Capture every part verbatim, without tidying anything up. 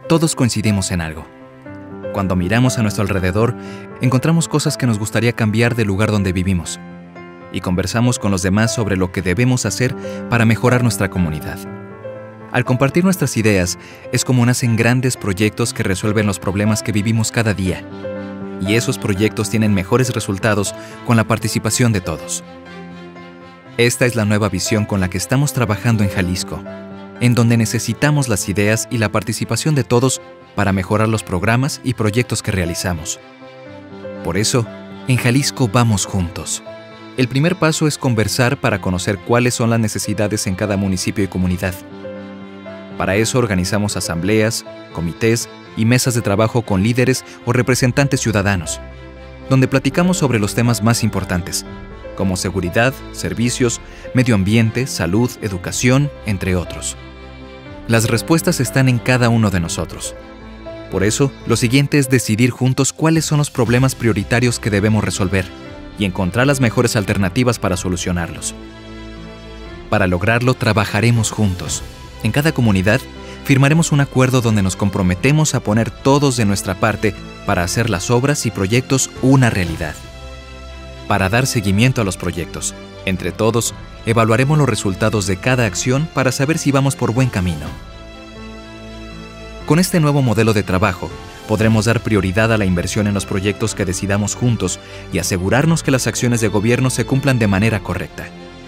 Todos coincidimos en algo. Cuando miramos a nuestro alrededor, encontramos cosas que nos gustaría cambiar del lugar donde vivimos y conversamos con los demás sobre lo que debemos hacer para mejorar nuestra comunidad. Al compartir nuestras ideas, es como nacen grandes proyectos que resuelven los problemas que vivimos cada día. Y esos proyectos tienen mejores resultados con la participación de todos. Esta es la nueva visión con la que estamos trabajando en Jalisco, en donde necesitamos las ideas y la participación de todos para mejorar los programas y proyectos que realizamos. Por eso, en Jalisco vamos juntos. El primer paso es conversar para conocer cuáles son las necesidades en cada municipio y comunidad. Para eso organizamos asambleas, comités y mesas de trabajo con líderes o representantes ciudadanos, donde platicamos sobre los temas más importantes, como seguridad, servicios, medio ambiente, salud, educación, entre otros. Las respuestas están en cada uno de nosotros. Por eso, lo siguiente es decidir juntos cuáles son los problemas prioritarios que debemos resolver y encontrar las mejores alternativas para solucionarlos. Para lograrlo, trabajaremos juntos. En cada comunidad, firmaremos un acuerdo donde nos comprometemos a poner todos de nuestra parte para hacer las obras y proyectos una realidad. Para dar seguimiento a los proyectos, entre todos, evaluaremos los resultados de cada acción para saber si vamos por buen camino. Con este nuevo modelo de trabajo, podremos dar prioridad a la inversión en los proyectos que decidamos juntos y asegurarnos que las acciones de gobierno se cumplan de manera correcta.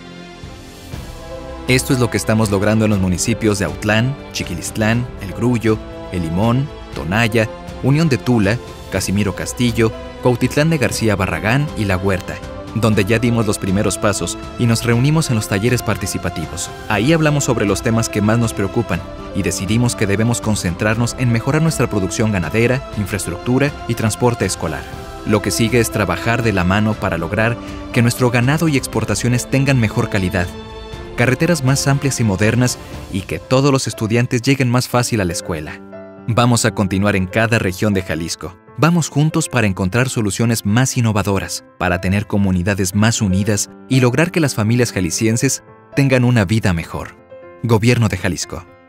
Esto es lo que estamos logrando en los municipios de Autlán, Chiquilistlán, El Grullo, El Limón, Tonaya, Unión de Tula, Casimiro Castillo, Cuautitlán de García Barragán y La Huerta, donde ya dimos los primeros pasos y nos reunimos en los talleres participativos. Ahí hablamos sobre los temas que más nos preocupan y decidimos que debemos concentrarnos en mejorar nuestra producción ganadera, infraestructura y transporte escolar. Lo que sigue es trabajar de la mano para lograr que nuestro ganado y exportaciones tengan mejor calidad, carreteras más amplias y modernas y que todos los estudiantes lleguen más fácil a la escuela. Vamos a continuar en cada región de Jalisco. Vamos juntos para encontrar soluciones más innovadoras, para tener comunidades más unidas y lograr que las familias jaliscienses tengan una vida mejor. Gobierno de Jalisco.